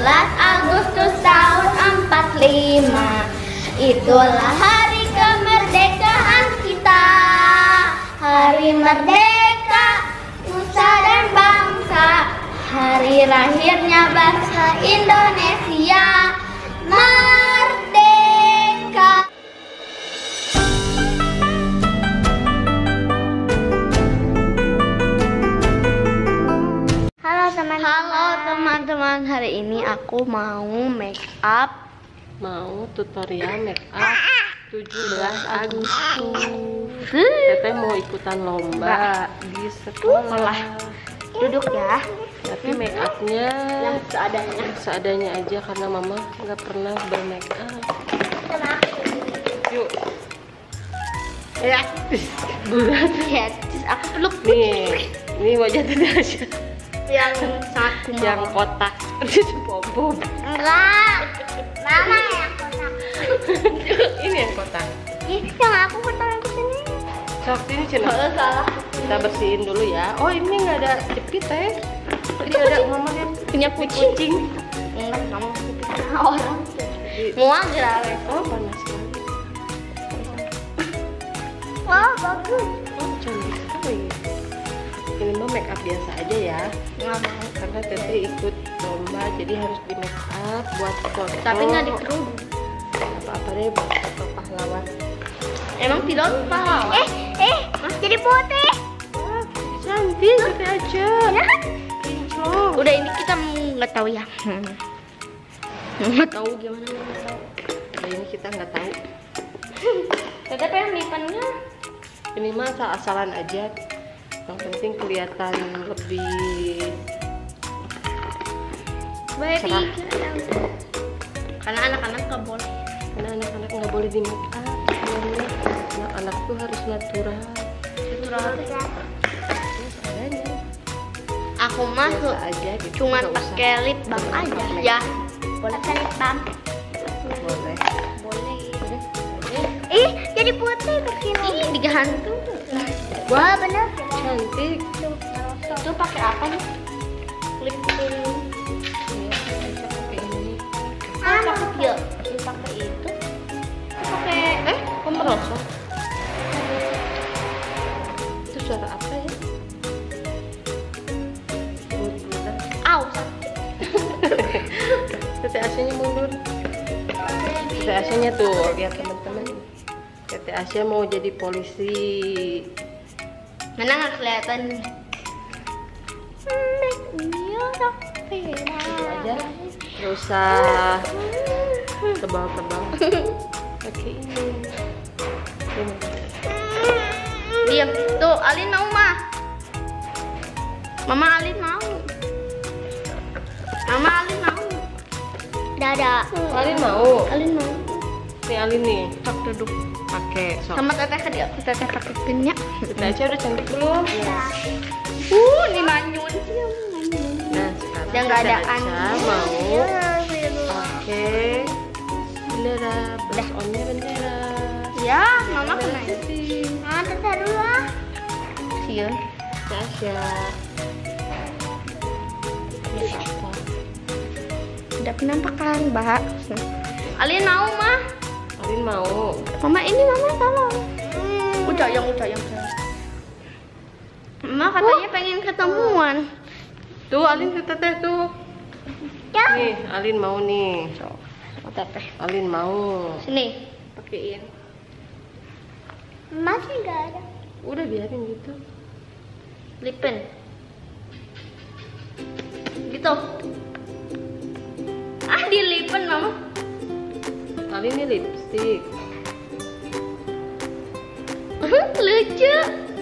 Agustus tahun 45. Itulah hari kemerdekaan kita. Hari merdeka, nusa dan bangsa. Hari lahirnya bangsa Indonesia. Merdeka. Halo teman-teman, hari ini aku mau make up, mau tutorial make up 17 Agustus. Teteh mau ikutan lomba di sekolah. Duduk ya. Tapi make upnya Yang seadanya aja karena mama nggak pernah bermake up. Yuk. Ya, Berat. ya, terus aku peluk Nih, ini wajah Teteh aja. yang sangat kumal. Yang kotak. Pom-pom. Enggak, mama yang kotak. Ini yang kotak. Ih, yang aku kotak yang kesini. Sok ini cina. Salah. Kita bersihin dulu ya. Oh, ini nggak ada jepit teh. Tadi ada mama yang Punya kucing. Enggak, kamu orang. Mual gerale. Oh, panas sekali. Wah, bagus. Oh, cantik sekali. Ini mah make up biasa aja ya. Nggak mau. Karena Teteh ikut lomba, jadi harus di make up buat foto. Tapi nggak di kerudung. Apa-apa deh buat foto pahlawan. Emang tidak pahlawan? Jadi putih. Wah, cantik Teteh aja. Kinclong. Udah ini kita nggak tahu ya. Nggak tahu gimana. Nah, ini kita nggak tahu. Teteh pengen lipannya. Ini mah asal-asalan aja. Yang penting kelihatan lebih Baby. cerah. Karena anak-anak nggak boleh. Karena anak-anak nggak boleh di make up. Anak-anak tuh harus natural. Seadanya. Aku mah Biasa aja gitu. cuman Nggak usah pakai lip balm aja. make Ya, up. boleh pakai lip balm. Boleh. Boleh. Ih, jadi putih begini. Ih, digantung. Wah, bener. Cantik. Itu pakai apa nih? Lip balm. Pakai ini. Pakai pakai itu. Pakai Pemerosot. Itu suara apa ya? Bulan. Au. Teteh Asyanya mundur. Teteh Asyanya tuh, lihat teman-teman. Teteh Asya mau jadi polisi. Mana nggak kelihatan? Gitu aja. Gak usah tebal-tebal. Pakai ini. Diam. Tuh, Alin mau mah. Mama Alin mau. Mama Alin mau. Dadah. Alin mau. Alin mau. Nih Alin nih. Sok duduk. Pakai sok. Sama teteh ke dia. Teteh pakai pinnya. Teteh Asya udah cantik belum? Ini manyun sih. Nah, sekarang Yang nggak ada Teteh Asya angin. mau pakai bendera. Blush on-nya bendera. Ya, mama kena. Putih. Ah, teteh dulu ah. Siun. Tasya. Udah penampakan, Mbak. Alin mau mah. Alin mau. Mama ini mama tolong. Udah yang. Mama katanya pengen ketemuan. Tuh Alin ke Teteh tuh. Ya. Nih, Alin mau nih. Oh, teteh. Alin mau. Sini. Pakein. Masih nggak ada. Udah biarin gitu. Lipen. Gitu. Ah, dilipen mama. Alin ini lipstick. Lucu.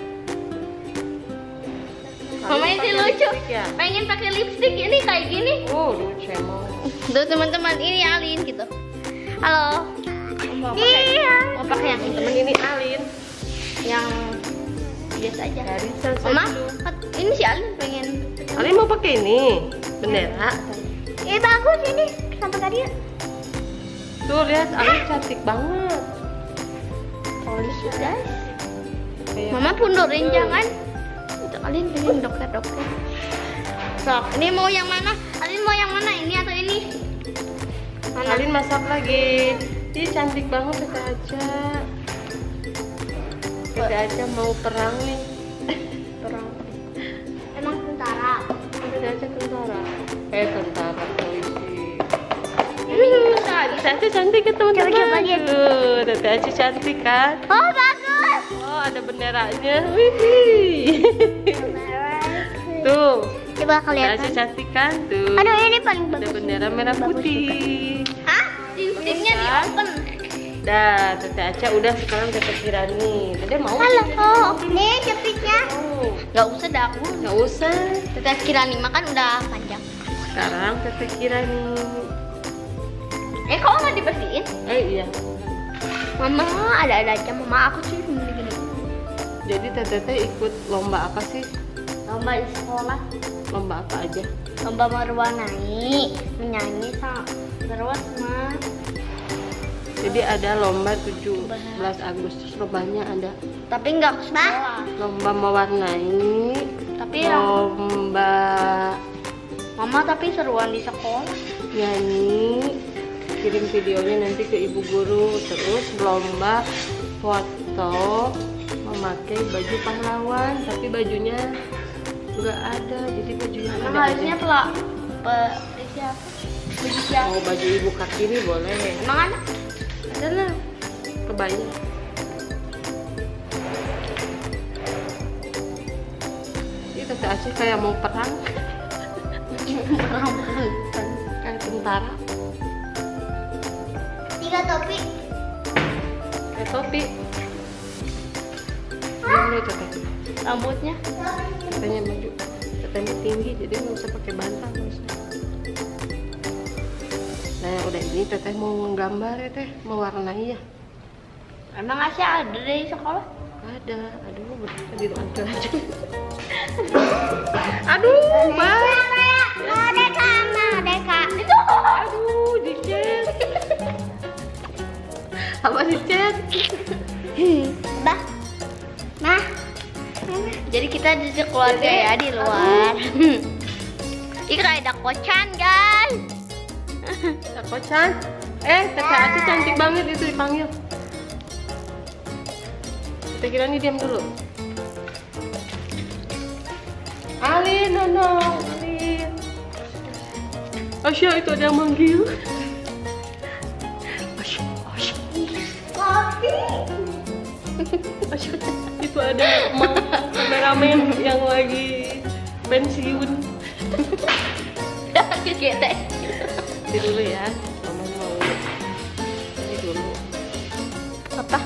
Mama Alin ini pakai lucu. lipstick ya? Pengen pakai lipstick ini kayak gini. Oh, lucu emang. Tuh teman-teman, ini Alin gitu. Halo. Mau pakai yang Temen ini Alin. yang biasa aja. Dari selesai Mama, dulu. ini si Alin pengen. Alin mau pakai ini bendera. Ini bagus ini sampai tadi. Tuh lihat Alin cantik banget. Polis guys. Kayak Mama pundurin jangan. Itu Alin pengen dokter. Sok, ini mau yang mana? Alin mau yang mana? Ini atau ini? Alin masak lagi. Ih, cantik banget Tete Aca. Tete Aca mau perang nih. Perang. Emang tentara. Tete Aca tentara. Tentara polisi. Tete Aca cantik ya teman-teman. Tete Aca cantik kan? Oh bagus. Oh, ada benderanya. Wih. Tuh. Coba Tete kelihatan. Aca cantik kan? Tuh. Aduh ini paling Ada bagus. bendera merah putih. Hah? Lipstiknya di open. Dah, Tete Aca udah, sekarang Tete Kirani. Tete mau? Halo. Nih jepitnya. Oh, Gak usah dah aku. nggak usah. Tete Kirani makan udah panjang. Sekarang Tete Kirani. Kok nggak dibersihin? Iya. Mama ada aja. Mama aku sih gini. Jadi Tete ikut lomba apa sih? Lomba di sekolah. Lomba apa aja? Lomba mewarnai, menyanyi sama terus mas. Jadi ada lomba 17 Agustus, lombanya ada. Tapi nggak ke sekolah. Lomba mewarnai. Tapi Lomba Mama tapi seruan di sekolah. nyanyi. Kirim videonya nanti ke ibu guru. Terus lomba foto memakai baju pahlawan, tapi bajunya nggak ada, jadi bajunya Emang ada harusnya aja. siapa? Baju siapa? Mau baju ibu kartini boleh. Emang ada? Ada lah, kebaya. Ini Tete Aca kayak mau perang, kayak tentara. 3 topi. Kayak topi. Ini Tete. Rambutnya? Katanya maju. Katanya tinggi, jadi nggak usah pakai bantal. Nah, udah ini Teteh mau menggambar ya Teh, mewarnai ya. Emang Asya ada di sekolah? Ada, aduh, berarti di lantai aja. Aduh, Mbak. Merdeka. Itu. Aduh, dicet. Apa dicet? Bah. Nah. Jadi kita di keluarga ya di luar. Ini kayak ada kocan guys. Kocan. Tete Aca cantik banget itu dipanggil. Kita kira nih diam dulu. Alin, Nono, Alin. Asya itu ada yang manggil. Asya. Kopi. Asya, itu ada kameramen yang lagi pensiun. Kita. Ini dulu ya, Mama mau ini dulu. Apa?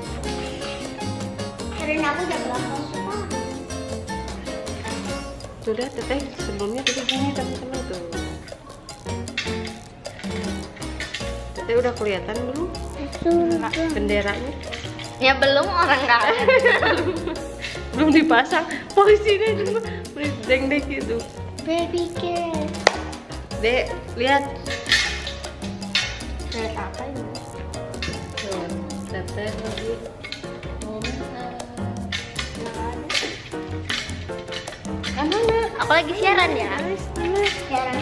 Karena aku udah berapa semua. Sudah Teteh, sebelumnya Teteh gini teman-teman tuh. Teteh udah kelihatan belum benderanya? Ya belum orang nggak ada. Belum dipasang. Posisinya cuma deng deh gitu. Baby girl. Dek, lihat. Lihat apa ini? Tuh, Teteh lagi mau masak. Mana? Aku lagi siaran ya. Siaran.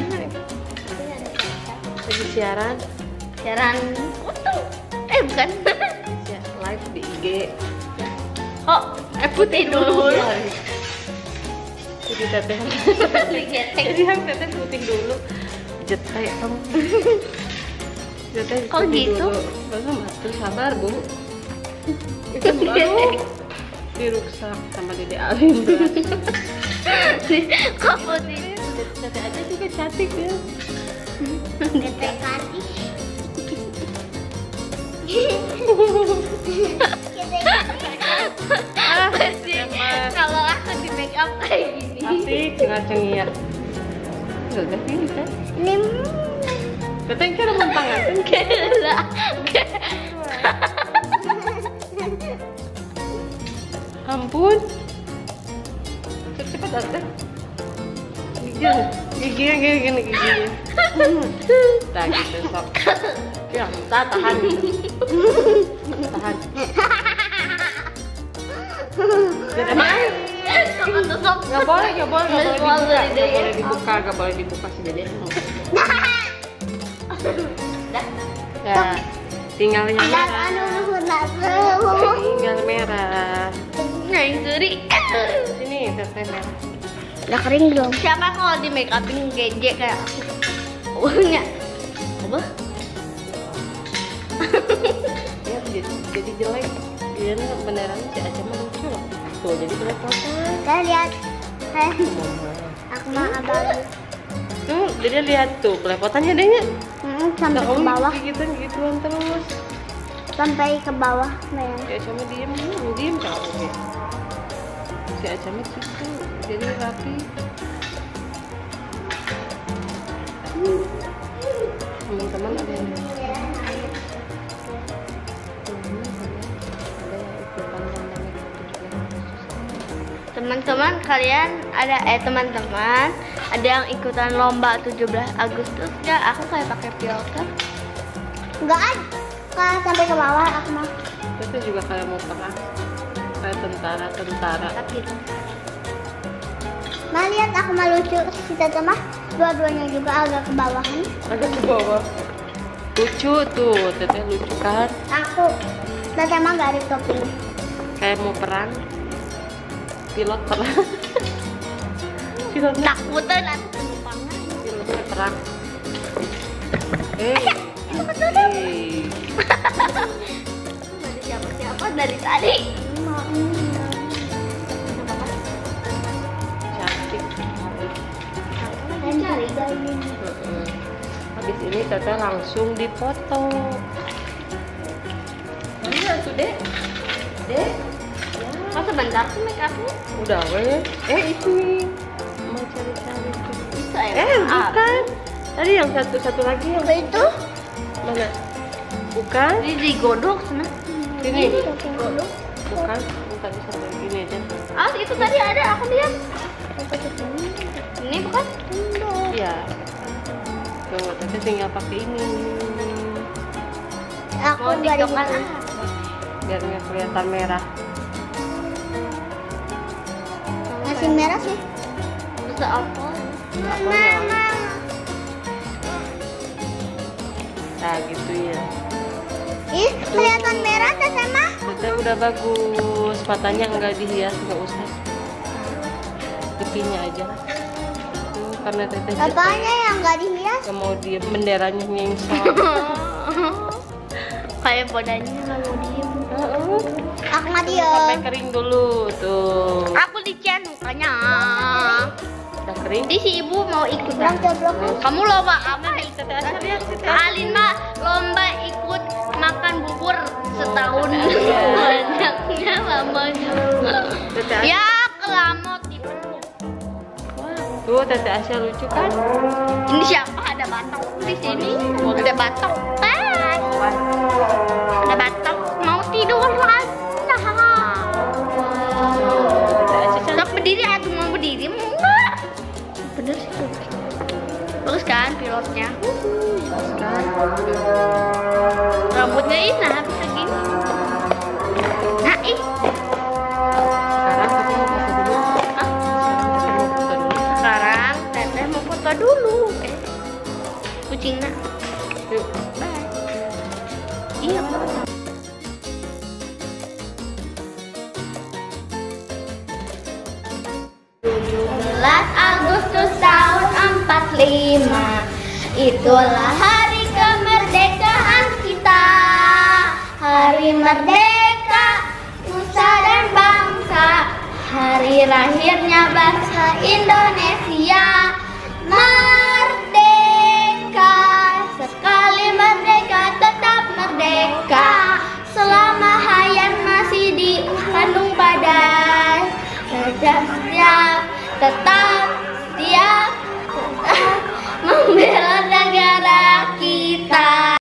Lagi siaran. Siaran. Bukan. Ya, live di IG. Kok putih dulu. Jadi Teteh. Digetek. Jadi yang Teteh putih dulu. Jetek kamu. Teteh Kok putih gitu? dulu. Baru terus sabar, Bu. Itu baru diruksak sama Dede Alin. Kok putih? Teteh aja juga cantik ya. Getek kaki. Kalau aku di make up kayak gini. Asik, cengar-cengir. Udah gini kan? Teteh kira mempangatin. Gila. Ampun. Cepet Teteh. Giginya gini. Nah gitu sok. Ya, tahan. Tahan. Dan emang nggak boleh dibuka, nggak boleh dibuka si Dede. Dah. Tinggal yang merah. Tinggal merah. Yang seri. Sini teteh merah. Udah kering belum? Siapa kalau di make upin geje kayak aku? Uangnya apa? Ya, jadi jelek. Dia beneran si Aca mah lucu loh. Tuh jadi belepotan. Saya lihat. Aku mah abang. Tuh, jadi lihat tuh belepotannya dehnya. Sampai ke bawah. Gituan terus. Sampai ke bawah. Si Aca mah diem kalau ya. Si Aca mah gitu, jadi rapi. Teman-teman ada yang Teman-teman kalian ada teman-teman ada yang ikutan lomba 17 Agustus nggak? Aku kayak pakai filter. Enggak ada. Kalau sampai ke bawah aku mah. itu juga kayak mau perang, kayak tentara. Tapi Mah lihat aku mah lucu. Si Tete mah dua-duanya juga agak ke bawahan. agak ke bawah. Lucu tuh, teteh lucu kan? Aku Tete mah gak ada topi. Kayak mau perang. Pilot perang. Pilot takutan aku penumpangnya. pilotnya perang. Nggak ada siapa-siapa dari tadi. Cantik. Dan cari gayung. Habis ini teteh langsung dipoto. Mana tuh dek? Dek? Oh sebentar sih make upnya. Udah weh. Ini mau cari-cari. Itu Bukan. Tadi yang satu lagi yang Itu mana? Bukan. Ini digodok sana. Sini. Digodok. Bukan. Tadi sampai gini aja. Ah itu tadi ada aku lihat. Ini bukan? Iya. Tuh, teteh tinggal pakai ini. aku Mau gak ada. tiktokan Biar nggak kelihatan merah. Masih merah sih. Terus apa? Apanya? Nah gitu ya. Ih, kelihatan merah Tete mah. Teteh udah bagus. Matanya nggak dihias, nggak usah. Pipinya aja. Tuh, karena teteh Apanya yang gak dihias? nggak mau dia benderanya nyengsel. Kayak podanya nggak mau diem. Aku mah Sampai diem. kering dulu tuh. Aku dician mukanya. Udah kering. Di si ibu mau ikut. Belum coblok. Kamu lomba apa? Teteh Asal lihat teteh. Alin mah lomba ikut makan bubur setahun. Iya. Banyaknya lamanya. Teteh Asal. Ya kelamot dipeluk. Tuh teteh Asal lucu kan? Ini siapa? Ada batok di sini. Ada batok. Ada batok. Mau tidur lagi. Tetap berdiri atau mau berdiri? Enggak. Bener sih tuh. Bagus kan pilotnya? Kan? Rambutnya ini nah bisa gini. Nah ih. Sekarang teteh mau foto dulu. Sekarang teteh mau foto dulu. Kucingnya. Yuk. Bye. Iya. 17 Agustus tahun 45 itulah hari kemerdekaan kita. Hari merdeka nusa dan bangsa. Hari lahirnya bangsa Indonesia. Merdeka, sekali merdeka tetap merdeka. Selama hayat masih dikandung pada tetap